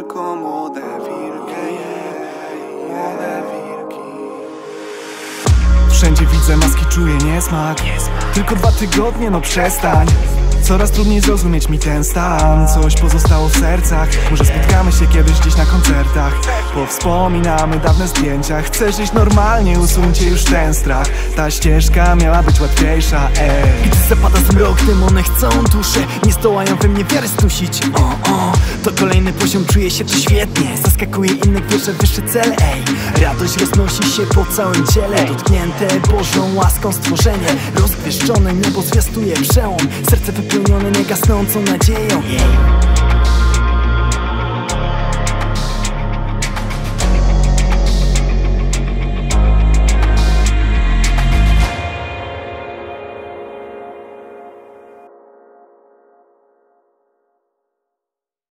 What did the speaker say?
tylko młode wilki, młode wilki. Wszędzie widzę maski, czuję niesmak. Tylko 2 tygodnie, no przestań. Coraz trudniej zrozumieć mi ten stan. Coś pozostało w sercach. Może spotkamy się kiedyś gdzieś na koncertach. Powspominamy dawne zdjęcia. Chcesz żyć normalnie, usuńcie już ten strach. Ta ścieżka miała być łatwiejsza, Gdy zapada zmrok, demony chcą duszę. Nie zdołają we mnie wiarę stusić. To kolejny poziom, czuję się tu świetnie. Zaskakuje innych, wierzę wyższy cel, Radość roznosi się po całym ciele. Dotknięte Bożą łaską stworzenie. Rozgwieszczone niebo zwiastuje przełom. Serce wypełnione niegasnącą nadzieją.